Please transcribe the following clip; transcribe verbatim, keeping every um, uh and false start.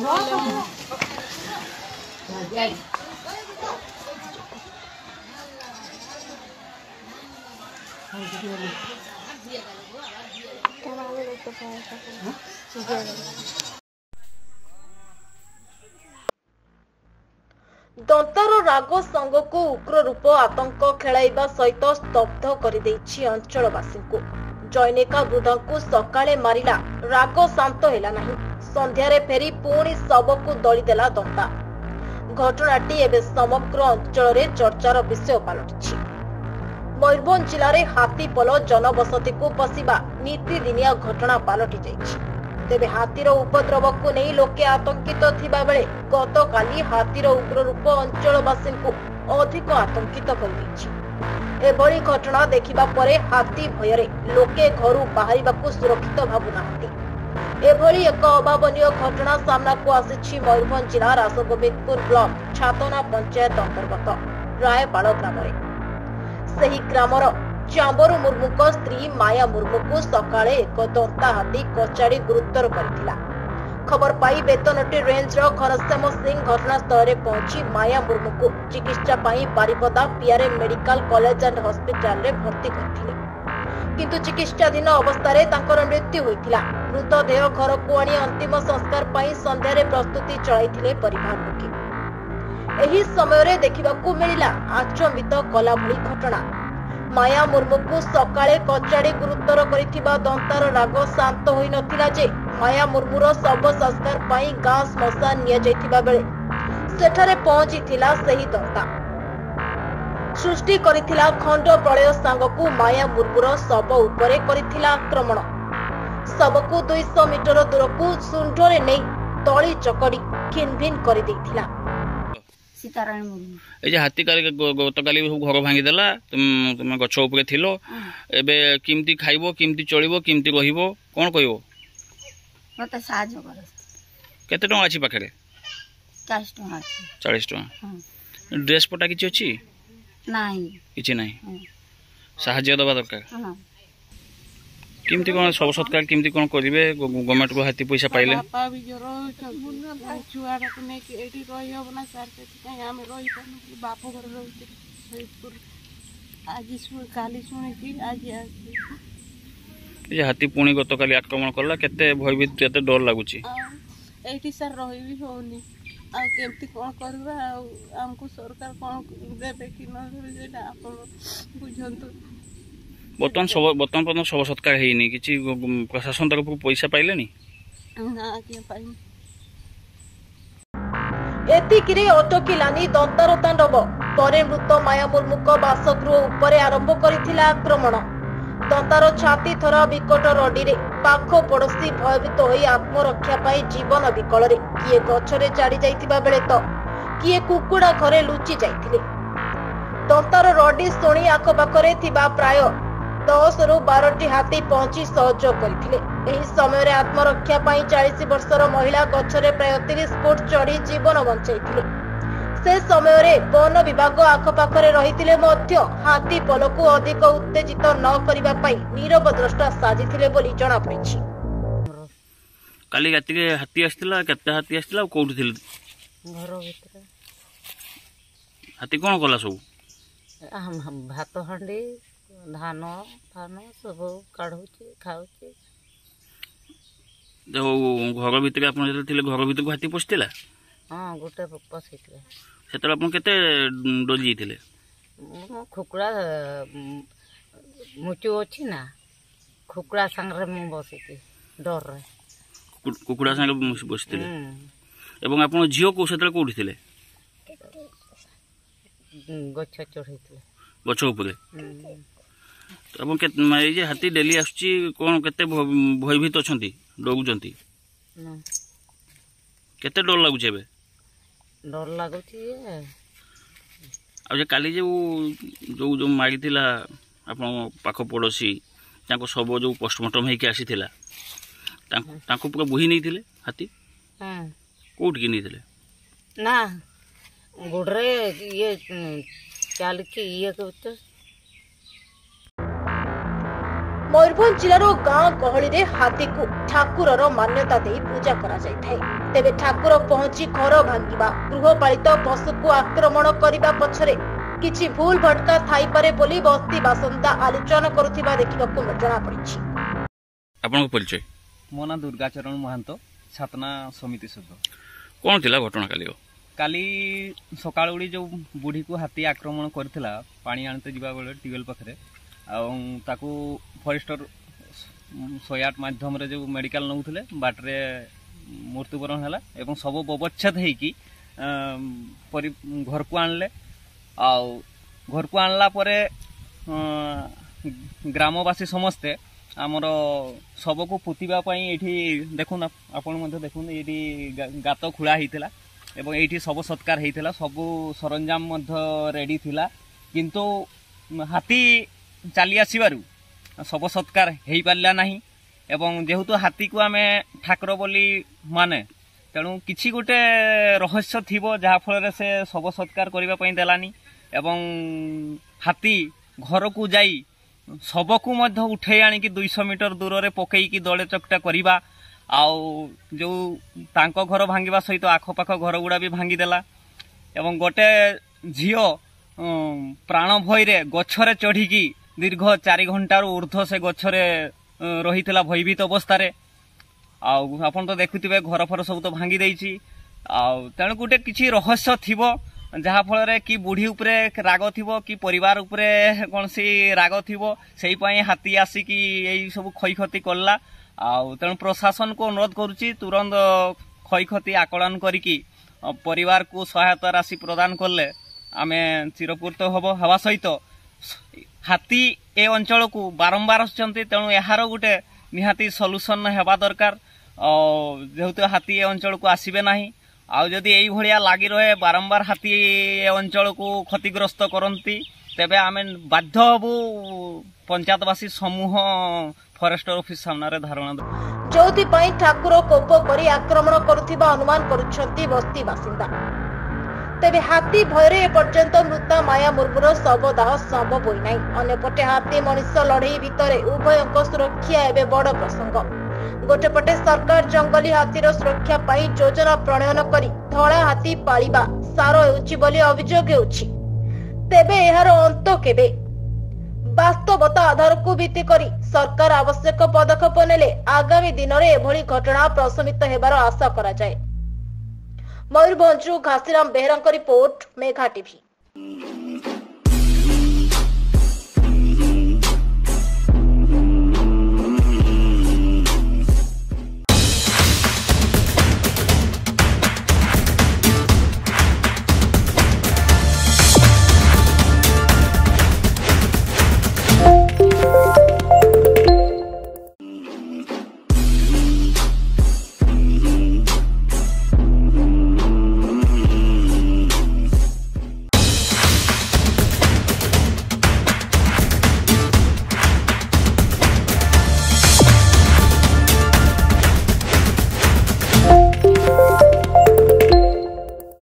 दंतार राग संग को उग्र रूप आतंक खेलाइबा सहित स्तब्ध करदेइछि अंचलवासी को। जैनिका वृद्ध को सकाळे मारिला राग शांत हैला नहीं। संध्यारे फेरी पुणी शव को दलिदेला दंता। घटनाटी एबे समग्र अंचल रे चर्चार विषय पलटिछि। मयूरभंज जिले में हाथीपल जनबसती को पशिबा नीतिदिनिया घटना पलटि जाइछि। तेबे हाथीर उपद्रव को नहीं लोके आतंकित थिबा बेले गतकाली हाथीर उग्र रूप अंचलवासी को अधिक आतंकित कर दैछि। एभली घटना देखिबा परे हाथी भयरे लोके घरु बाहरिबाकू सुरक्षित भाबु नाहंती। एभली एक अभावनीय घटना सामना को आसिछि मयूरभंज जिला रासगोविंदपुर ब्लॉक छातना पंचायत अंतर्गत रायपाड़ ग्राम रे। सही ग्रामर चांबरू मुर्मू को स्त्री माया मुर्मू को सकाळे एक दंता हाथी कचाड़ी गुरुतर करथिला। खबर पाई बेतनटी रेंज रो घनश्याम सिंह घटनास्थल रे पहुंची माया मुर्मू को चिकित्सा पाई Baripada PRM medical college and hospital रे भर्ती करथिले, किंतु चिकित्साधीन अवस्था रे तांकर मृत्यु होइथिला। मृतदेह घर को आनी अंतिम संस्कार पाई संध्या रे प्रस्तुति चलाइथिले परिवार लोके। एही समय रे देखिबाकू मिलिला आचंबित कला भली घटना। माया मुर्मू को सकाळे कचाड़ी गुरुतर करिथिबा दंतार राग शांत होई नथिला जे माया मुर्मूर शव संस्कार पाई गाँ श्मशान निया जाइथिबा बेले सेठारे पहुंचीथिला सही दंता। सृष्टि करिथिला खंड प्रलय सांगकू माया मुर्मूर शव उपरे करिथिला आक्रमण। शव को दो सौ मीटर दूर को सुंढरे नै तळी चकड़ी खिनभिन करि दैथिला। सीताराणी मुर्मू ए जे हाथी काली गतकाली घर भांगी देला तुम तुम गछ उपरे थिलो एबे किमती खाइबो किमती चलिबो किमती रहिबो कोन कहिबो मते साहाय्य कर। केते टका अछि पाखरे? चालीस टका अछि। चालीस टका। ड्रेस पटा किछि अछि? नाही किछि नाही। साहाय्य दबा दरकार। हां किमती कोन सब सत्कार किमती कोन करिवे गवर्नमेंट को हाथी पैसा पाइले बापा भी जरो छुआरा को ने कि एठी रहि होबना सर के कहीं हम रहि पन बाप घर रहते सैदपुर आज सुन काली सुने कि आज ये हाथी पुणी गतकाली आक्रमण करला केते भयभीत केते डर लागुची। एठी सर रहि भी होनी आ केमती कोन करबा आ हमको सरकार कोन देबे कि न देबे जेटा आपन बुझंतु। बर्तमान सब बर्तमान पर्यटन सब सत्कार है कि प्रशासन तरफ पैसा पाइले एतिकिरे अटकिलानी दंतार तांडव। परे मृत माया मुर्मू बासगृह उपरे आरंभ करिथिला आक्रमण। दंतार छाती थरा विकट रडीरे पाख पड़ोशी भयभीत होई आत्मरक्षा पाई जीवन विकल रे किए गछरे चढ़ी जाइथिबा बेले तो किए कुकुड़ा घरे लुचि जाइथिले। दंतार रडी शुणी आखपाखरे थिबा प्राय दस रु बारह हाथी पहुंची सहयोग करथिले। एही समय रे आत्मरक्षा पाई चालीस वर्षर महिला गछरे प्राय तीस फुट चढ़ी जीवन बंचाइथिले। से समय रे वन विभाग आखपाखरे रहिथिले मध्य हाथी पल को अधिक उत्तेजित न करिबा पाई नीरव द्रष्टा साजिथिले बोली जणा पड़िछि। काली राति के हाथी आस्थिला केते हाथी आस्थिला कोउठी थिले घर भीतर? हाथी कोन कला सब? हम हम भात हंडी धान धान सब काढुची खाउची। जो घर भीतर आपन जेते थिले घर भीतर को हाथी पस्थिला? हां गोटे पसिथिले। सेतला आपन केते डोली थिले? मो खुकुड़ा मुचु अछि ना खुकुड़ा संग रे मु बसिति डर रे कुकुड़ा संग बसिथिले। एवं आपन झियो को सेतला कोउठी थिले? गछ चढ़ैथिले गछ उपरे। अब के हाथी डेली आसुची कौन केते भयभीत अछंती डरुचंती केते डर लागुचे एबे? डर लागुची आ जे काली जे जो जो मारिथिला आपन पाख पड़ोसी ताको सब जो पोस्टमार्टम हेके आसीथिला ताको ताको पूरा बोही नै थिले हाथी? हां कोठ के नै थिले ना गुडरे ये चाल के ये तो मयूरभंज जिलार गाँ गहली में हाथी को ठाकुर मान्यता दे पूजा करा जायଥାଏ। तेबे ठाकुर पहुंची घर भांगिबा गृहपालित पशु को आक्रमण करने पछरे किछि भूल भटका थाई पारे बोली बस्ती बासिंदा आलोचना करुथिबा देखिबाकू जଣା पड़िछि। आपन परिचय? मो ना दुर्गाचरण महांतो, छातना समिति सभ्य। कौन थिला घटना काली? काली सकाळ उडी जो बुढ़ी को हाथी आक्रमण करथिला पानी आनते जिबा बेले ट्यूबवेल पाखरे ताकू फॉरेस्टर शहे आठ माध्यम रे जो मेडिकल नौथिले बाटरे मृत्युवरण हला एवं सब बबच्छेद हेकी घर को आणले आ घर को आणला परे ग्रामवासी समस्ते आमर सब को पुतिबा पई एठी देखुन आपण मध्ये देखुन एठी गात खुला हितला एवं एठी सब सत्कार हितला सब सरंजाम मध्ये रेडी थिला किंतु हाथी चली आसबारू सब सत्कार हो पारा ना एवं जेहेतु हाथी को आम ठाकुर बोली माने तेणु किसी गोटे रहस्य थी जहाँफल से सब सत्कार करने देलानी एवं हाथी घर को जाई सबको मध्य उठे आणिकी दुईश मीटर दूर रे पकईकी दले चकटा करवा आउ जो तांको घर भांगिबा सहित आखपाख घर गुड़ा भी भांगीदेला एवं गोटे झील प्राण भय गछरे चढ़ी दीर्घ चारि घंटार ऊर्ध्व से गछरे रही भयभीत अवस्था आपन तो देखुथिबे घर फर सब तो भांगी देइछि तेणु गोटे किछि रहस्य थिबो जहा फल कि बुढ़ी उपरे राग थिबो कि परिवार उपरे कौन सी राग थिबो सेही पई हाथी आसिकी एई सब क्षय क्षति करला तेणु प्रशासन को अनुरोध करुछि तुरंत क्षय क्षति आकलन करिकी परिवार को सहायता राशि प्रदान करले आमे चिरपुर्त हबो हवा सहित हाथी ए अंचल को बारंबार आसुचंती तेणु यार गोटे निहाती सॉल्यूशन हेबा दरकार जेहेतु हाथी ए अंचल को आसीबे नाही आउ जदि एई भलिया लागी रहे बारंबार हाथी ए अंचल को क्षतिग्रस्त करंती तेबे आमे बाध्य हबु पंचायतवासी समूह फॉरेस्ट ऑफिस सामने धारणा जोथि पई ठाकुर कोप करी आक्रमण करुथिबा अनुमान करुछंती बस्ती बासिंदा। तेबे हाथी भयर एपर्यंत मृता माया मुर्मुर शवदाह संभव होई नाही। अन्यपटे हाथी मनुष्य लड़ई भितर उभयक सुरक्षा एबे बड़ प्रसंग। गोटेपटे सरकार जंगली हाथीर सुरक्षा पाई योजना प्रणयन करी धड़ा हाथी पालिबा सार हेउछि बोली अभियोग हेउछि। तेबे एहार अंत केबे? वास्तवता आधार को भित्ति करी सरकार आवश्यक पदक्षेप नेले आगामी दिन में एभली घटना प्रशमित हेबार आशा करा जाए। मयूरभंजरू घासीराम बेहरा रिपोर्ट मेघा टीवी।